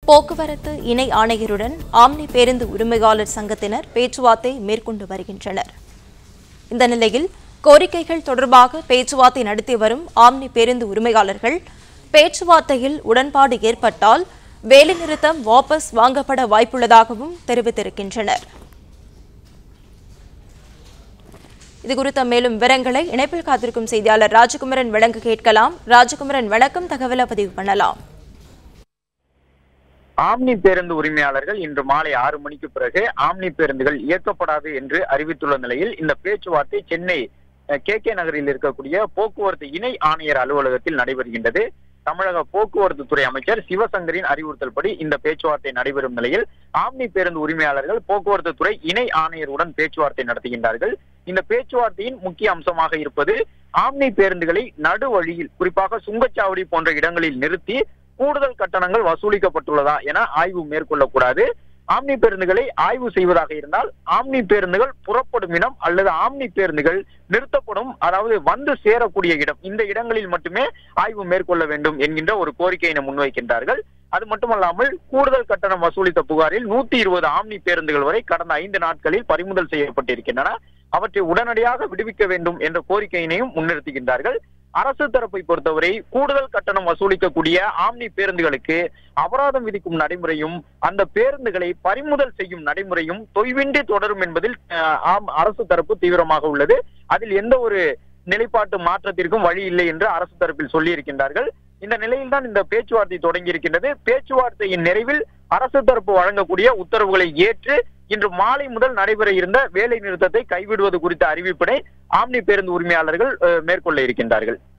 போக்குவரத்து இணை ஆணையருடன் ஆம்னி பேருந்து உரிமையாளர் சங்கத்தினர் பேச்சுவார்த்தை மேற்கொண்டு வருகின்றனர். இந்த நிலையில் கோரிக்கைகள் தொடர்பாக பேச்சுவார்த்தை நடத்தி வரும் ஆம்னி பேருந்து உரிமையாளர்கள் பேச்சுவார்த்தையில் உடன்பாடு ஏற்பட்டால் வேலைநிறுத்தம் வாபஸ் வாங்கப்பட வாய்ப்புள்ளதாகவும் தெரிவித்திருக்கின்றனர். இதுகுறித்த மேலும் விவரங்களை இணைப்பில் காத்திருக்கும் செய்தியாளர் ராஜகுமரன் வழங்க கேட்கலாம். ராஜகுமரன், வணக்கம். தகவலை பதிவு பண்ணலாம். ஆம்னி பேருந்து உரிமையாளர்கள் இன்று மாலை 6 மணிக்கு பிறகு ஆம்னி பேருந்துகள் இயக்கப்படாது என்று அறிவித்துள்ள நிலையில் இந்த பேச்சுவார்த்தை சென்னை KK நகரில் இருக்கக்கூடிய போக்குவரத்து இணை ஆணையர் அலுவலகத்தில் நடைபெறுகின்றது. தமிழக போக்குவரத்து துறை அமைச்சர் சிவசங்கரின் அறிவுறுத்தல்படி இந்த பேச்சுவார்த்தை நடைபெறும் நிலையில் ஆம்னி பேருந்து உரிமையாளர்கள் போக்குவரத்து துறை இணை ஆணையருடன் பேச்சுவார்த்தை நடத்துகின்றார்கள். இந்த பேச்சுவார்த்தையின் முக்கிய அம்சமாக இருப்பது ஆம்னி பேருந்துகளை நடுவழியில், குறிப்பாக சுங்கச்சாவடி போன்ற இடங்களில் நிறுத்தி கூடுதல் கட்டணங்கள் வசூலிக்கப்பட்டுள்ளதா என ஆய்வு மேற்கொள்ளக்கூடாது. ஆம்னி பேருந்துகளை ஆய்வு செய்வதாக இருந்தால் ஆம்னி பேருந்துகள் புறப்படும் இடம் அல்லது ஆம்னி பேருந்துகள் நிறுத்தப்படும், அதாவது வந்து சேரக்கூடிய இடம், இந்த இடங்களில் மட்டுமே ஆய்வு மேற்கொள்ள வேண்டும் என்கின்ற ஒரு கோரிக்கையினை முன்வைக்கின்றார்கள். அது மட்டுமல்லாமல் கூடுதல் கட்டணம் வசூலித்த புகாரில் 120 ஆம்னி பேருந்துகள் வரை கடந்த 5 நாட்களில் பறிமுதல் செய்யப்பட்டிருக்கின்றன. அவற்றை உடனடியாக விடுவிக்க வேண்டும் என்ற கோரிக்கையினையும் முன்னிறுத்துகின்றார்கள். அரசு தரப்பை பொறுத்தவரை கூடுதல் கட்டணம் வசூலிக்கக்கூடிய ஆம்னி பேருந்துகளுக்கு அபராதம் விதிக்கும் நடைமுறையும் அந்த பேருந்துகளை பறிமுதல் செய்யும் நடைமுறையும் தொய்வின்றி தொடரும் என்பதில் அரசு தரப்பு தீவிரமாக உள்ளது. அதில் எந்த ஒரு நிலைப்பாட்டு மாற்றத்திற்கும் வழி இல்லை என்று அரசு தரப்பில் சொல்லி இருக்கின்றார்கள். இந்த நிலையில்தான் இந்த பேச்சுவார்த்தை தொடங்கி இருக்கின்றது. பேச்சுவார்த்தையின் நிறைவில் அரசு தரப்பு வழங்கக்கூடிய உத்தரவுகளை ஏற்று இன்று மாலை முதல் நடைபெற இருந்த வேலை நிறுத்தத்தை கைவிடுவது குறித்த அறிவிப்பினை ஆம்னி பேருந்து உரிமையாளர்கள் மேற்கொள்ள இருக்கின்றார்கள்.